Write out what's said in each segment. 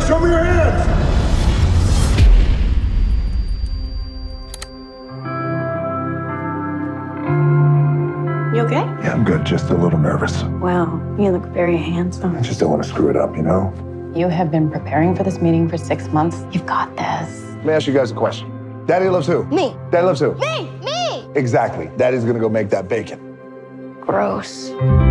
show me your hands! You okay? Yeah, I'm good. Just a little nervous. Wow, you look very handsome. I just don't want to screw it up, you know? You have been preparing for this meeting for 6 months. You've got this. Let me ask you guys a question. Daddy loves who? Me. Daddy loves who? Me! Me! Exactly. Daddy's gonna go make that bacon. Gross.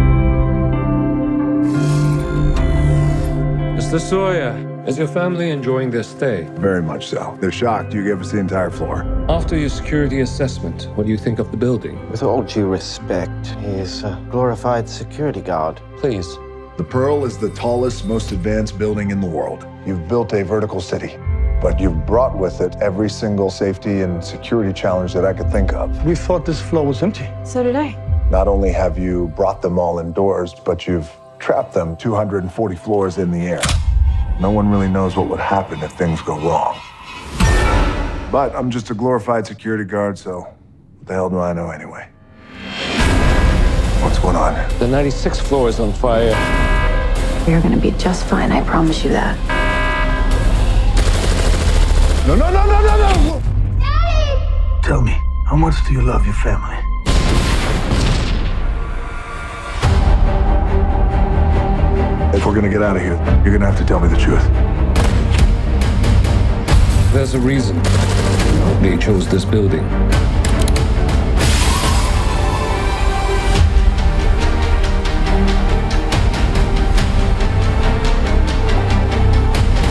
Mr. Sawyer, is your family enjoying their stay? Very much so. They're shocked. You gave us the entire floor. After your security assessment, what do you think of the building? With all due respect, he's a glorified security guard. Please. The Pearl is the tallest, most advanced building in the world. You've built a vertical city, but you've brought with it every single safety and security challenge that I could think of. We thought this floor was empty. So did I. Not only have you brought them all indoors, but you've trapped them 240 floors in the air. No one really knows what would happen if things go wrong. But I'm just a glorified security guard, so what the hell do I know anyway? What's going on? The 96th floor is on fire. You're gonna be just fine, I promise you that. No, no, no, no, no, no! Tell me, how much do you love your family? If we're gonna get out of here, you're gonna have to tell me the truth. There's a reason they chose this building.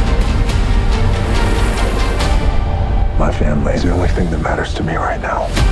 My family is the only thing that matters to me right now.